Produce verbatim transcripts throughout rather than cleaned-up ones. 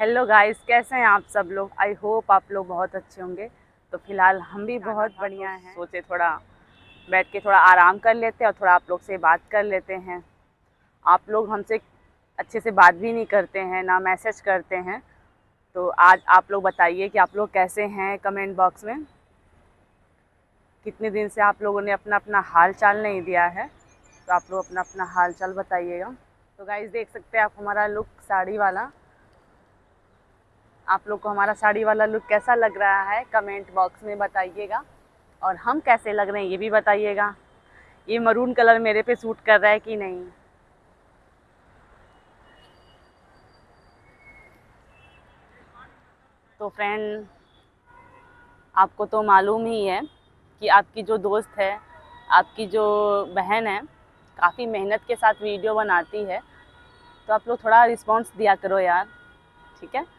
Hello guys, कैसे हैं आप सब लोग। आई होप आप लोग बहुत अच्छे होंगे। तो फिलहाल हम भी बहुत बढ़िया हैं। सोचे थोड़ा बैठ के थोड़ा आराम कर लेते हैं और थोड़ा आप लोग से बात कर लेते हैं। आप लोग हमसे अच्छे से बात भी नहीं करते हैं, ना मैसेज करते हैं। तो आज आप लोग बताइए कि आप लोग कैसे हैं कमेंट बॉक्स में। कितने दिन से आप लोगों ने अपना अपना हाल चाल नहीं दिया है, तो आप लोग अपना अपना हाल चाल बताइएगा। तो गाइस देख सकते हैं आप हमारा लुक साड़ी वाला। आप लोग को हमारा साड़ी वाला लुक कैसा लग रहा है कमेंट बॉक्स में बताइएगा। और हम कैसे लग रहे हैं ये भी बताइएगा। ये मरून कलर मेरे पे सूट कर रहा है कि नहीं। तो फ्रेंड, आपको तो मालूम ही है कि आपकी जो दोस्त है, आपकी जो बहन है, काफ़ी मेहनत के साथ वीडियो बनाती है। तो आप लोग थोड़ा रिस्पॉन्स दिया करो यार, ठीक है।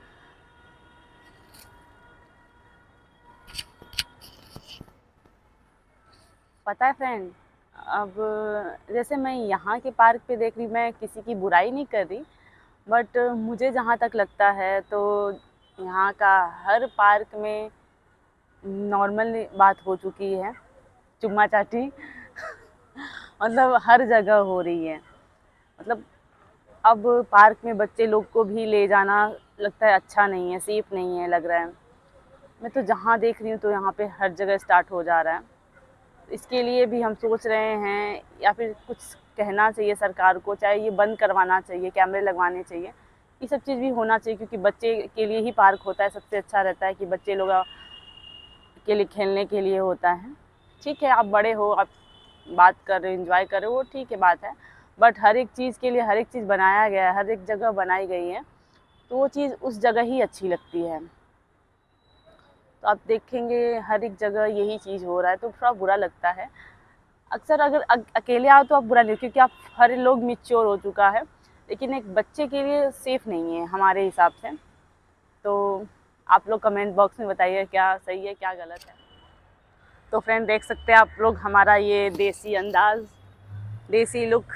पता है फ्रेंड, अब जैसे मैं यहाँ के पार्क पे देख रही, मैं किसी की बुराई नहीं कर रही, बट मुझे जहाँ तक लगता है तो यहाँ का हर पार्क में नॉर्मल बात हो चुकी है, चुम्मा चाटी मतलब हर जगह हो रही है। मतलब अब पार्क में बच्चे लोग को भी ले जाना लगता है अच्छा नहीं है, सेफ नहीं है लग रहा है। मैं तो जहाँ देख रही हूँ तो यहाँ पे हर जगह स्टार्ट हो जा रहा है। इसके लिए भी हम सोच रहे हैं या फिर कुछ कहना चाहिए सरकार को, चाहे ये बंद करवाना चाहिए, कैमरे लगवाने चाहिए, ये सब चीज़ भी होना चाहिए। क्योंकि बच्चे के लिए ही पार्क होता है, सबसे अच्छा रहता है कि बच्चे लोग के लिए खेलने के लिए होता है। ठीक है, आप बड़े हो, आप बात कर रहे हो, एंजॉय कर रहे हो, वो ठीक है बात है। बट हर एक चीज़ के लिए हर एक चीज़ बनाया गया है, हर एक जगह बनाई गई है, तो वो चीज़ उस जगह ही अच्छी लगती है। तो आप देखेंगे हर एक जगह यही चीज़ हो रहा है, तो थोड़ा बुरा लगता है। अक्सर अगर अकेले आओ तो आप बुरा नहीं, क्योंकि आप हर लोग मैच्योर हो चुका है, लेकिन एक बच्चे के लिए सेफ़ नहीं है हमारे हिसाब से। तो आप लोग कमेंट बॉक्स में बताइए क्या सही है क्या गलत है। तो फ्रेंड देख सकते हैं आप लोग हमारा ये देसी अंदाज़, देसी लुक।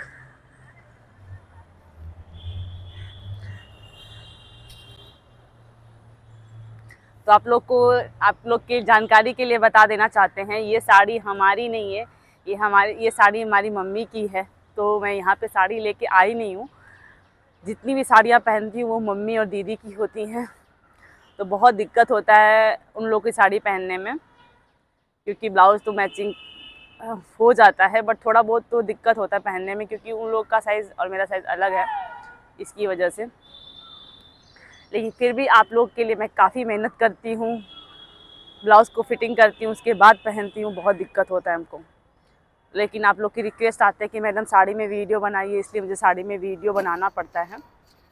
तो आप लोग को, आप लोग की जानकारी के लिए बता देना चाहते हैं, ये साड़ी हमारी नहीं है, ये हमारी ये साड़ी हमारी मम्मी की है। तो मैं यहाँ पे साड़ी लेके आई नहीं हूँ। जितनी भी साड़ियाँ पहनती हूँ वो मम्मी और दीदी की होती हैं। तो बहुत दिक्कत होता है उन लोग की साड़ी पहनने में, क्योंकि ब्लाउज़ तो मैचिंग हो जाता है, बट थोड़ा बहुत तो दिक्कत होता है पहनने में, क्योंकि उन लोग का साइज़ और मेरा साइज़ अलग है, इसकी वजह से। लेकिन फिर भी आप लोग के लिए मैं काफ़ी मेहनत करती हूँ, ब्लाउज़ को फिटिंग करती हूँ, उसके बाद पहनती हूँ। बहुत दिक्कत होता है हमको, लेकिन आप लोग की रिक्वेस्ट आते हैं कि मैडम साड़ी में वीडियो बनाइए, इसलिए मुझे साड़ी में वीडियो बनाना पड़ता है।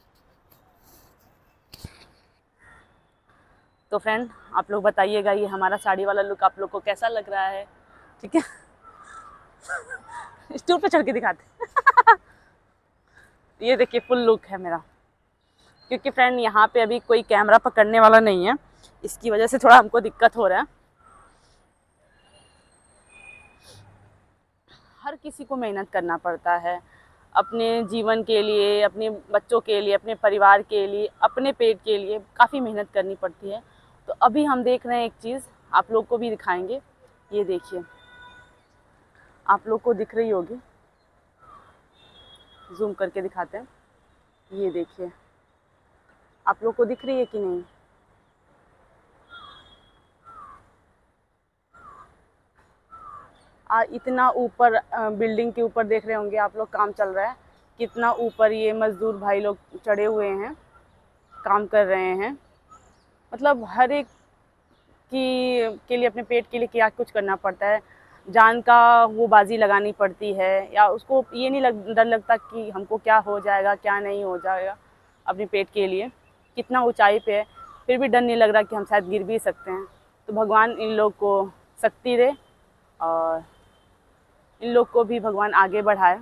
तो फ्रेंड आप लोग बताइएगा ये हमारा साड़ी वाला लुक आप लोग को कैसा लग रहा है, ठीक है। स्टूल पे चढ़ के दिखाते ये देखिए फुल लुक है मेरा, क्योंकि फ्रेंड यहाँ पे अभी कोई कैमरा पकड़ने वाला नहीं है, इसकी वजह से थोड़ा हमको दिक्कत हो रहा है। हर किसी को मेहनत करना पड़ता है अपने जीवन के लिए, अपने बच्चों के लिए, अपने परिवार के लिए, अपने पेट के लिए काफ़ी मेहनत करनी पड़ती है। तो अभी हम देख रहे हैं एक चीज़, आप लोग को भी दिखाएंगे। ये देखिए, आप लोग को दिख रही होगी, जूम करके दिखाते हैं। ये देखिए, आप लोग को दिख रही है कि नहीं। आ, इतना ऊपर बिल्डिंग के ऊपर देख रहे होंगे आप लोग, काम चल रहा है। कितना ऊपर ये मज़दूर भाई लोग चढ़े हुए हैं, काम कर रहे हैं। मतलब हर एक की के लिए, अपने पेट के लिए क्या कुछ करना पड़ता है, जान का वो बाजी लगानी पड़ती है। या उसको ये नहीं लग डर लगता कि हमको क्या हो जाएगा क्या नहीं हो जाएगा। अपने पेट के लिए कितना ऊंचाई पे है, फिर भी डर नहीं लग रहा कि हम शायद गिर भी सकते हैं। तो भगवान इन लोग को शक्ति दे और इन लोग को भी भगवान आगे बढ़ाए।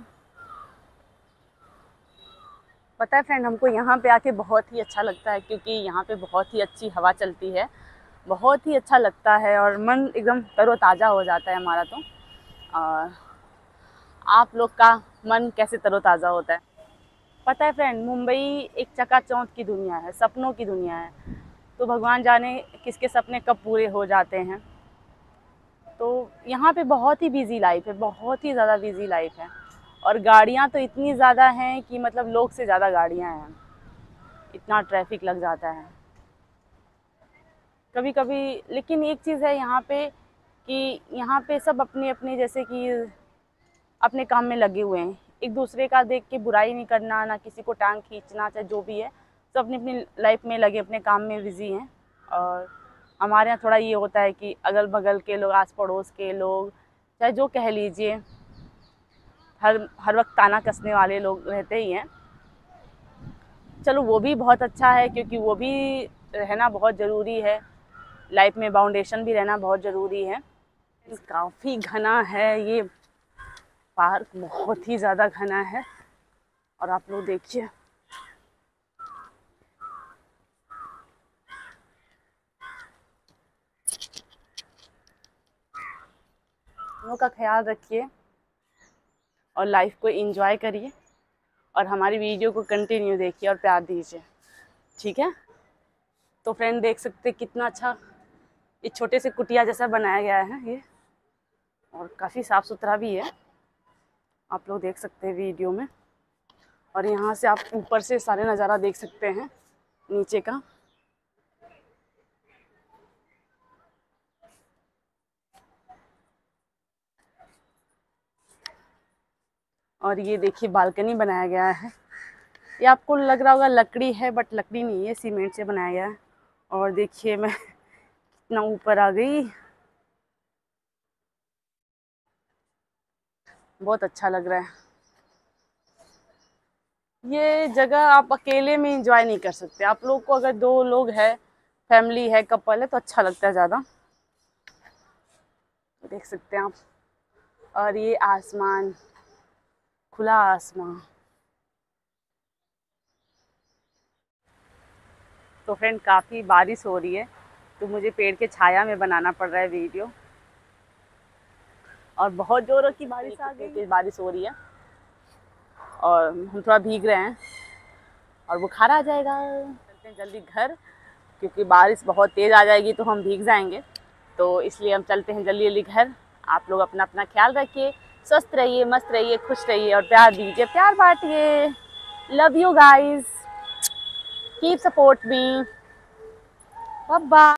पता है फ्रेंड, हमको यहाँ पे आके बहुत ही अच्छा लगता है, क्योंकि यहाँ पे बहुत ही अच्छी हवा चलती है, बहुत ही अच्छा लगता है और मन एकदम तरोताज़ा हो जाता है हमारा। तो और आप लोग का मन कैसे तरोताज़ा होता है। पता है फ्रेंड, मुंबई एक चकाचौंध की दुनिया है, सपनों की दुनिया है। तो भगवान जाने किसके सपने कब पूरे हो जाते हैं। तो यहाँ पे बहुत ही बिजी लाइफ है, बहुत ही ज़्यादा बिजी लाइफ है। और गाड़ियाँ तो इतनी ज़्यादा हैं कि मतलब लोग से ज़्यादा गाड़ियाँ हैं, इतना ट्रैफिक लग जाता है कभी कभी। लेकिन एक चीज़ है यहाँ पे कि यहाँ पे सब अपने अपने जैसे कि अपने काम में लगे हुए हैं। एक दूसरे का देख के बुराई नहीं करना, ना किसी को टांग खींचना, चाहे जो भी है, सब अपनी अपनी लाइफ में लगे, अपने काम में बिजी हैं। और हमारे यहाँ थोड़ा ये होता है कि अगल बगल के लोग, आस पड़ोस के लोग, चाहे जो कह लीजिए, हर हर वक्त ताना कसने वाले लोग रहते ही हैं। चलो वो भी बहुत अच्छा है, क्योंकि वो भी रहना बहुत ज़रूरी है, लाइफ में बाउंडेशन भी रहना बहुत ज़रूरी है। काफ़ी घना है ये पार्क, बहुत ही ज़्यादा घना है। और आप लोग देखिए, लोगों का ख्याल रखिए और लाइफ को एंजॉय करिए, और हमारी वीडियो को कंटिन्यू देखिए और प्यार दीजिए, ठीक है। तो फ्रेंड देख सकते कितना अच्छा इस छोटे से कुटिया जैसा बनाया गया है ये, और काफ़ी साफ़ सुथरा भी है, आप लोग देख सकते हैं वीडियो में। और यहाँ से आप ऊपर से सारे नज़ारा देख सकते हैं नीचे का। और ये देखिए बालकनी बनाया गया है, ये आपको लग रहा होगा लकड़ी है, बट लकड़ी नहीं है, सीमेंट से बनाया गया है। और देखिए मैं कितना ऊपर आ गई, बहुत अच्छा लग रहा है। ये जगह आप अकेले में एंजॉय नहीं कर सकते, आप लोग को अगर दो लोग हैं, फैमिली है, कपल है, तो अच्छा लगता है ज़्यादा। देख सकते हैं आप। और ये आसमान, खुला आसमान। तो फ्रेंड काफ़ी बारिश हो रही है, तो मुझे पेड़ के छाया में बनाना पड़ रहा है वीडियो। और बहुत ज़ोरों की बारिश आ गई, बारिश हो रही है और हम थोड़ा भीग रहे हैं और बुखार आ जाएगा। चलते हैं जल्दी घर, क्योंकि बारिश बहुत तेज़ आ जाएगी तो हम भीग जाएंगे। तो इसलिए हम चलते हैं जल्दी जल्दी घर। आप लोग अपना अपना ख्याल रखिए, स्वस्थ रहिए, मस्त रहिए, खुश रहिए और प्यार दीजिए, प्यार बांटिए। Love you guys, keep support me, bye bye.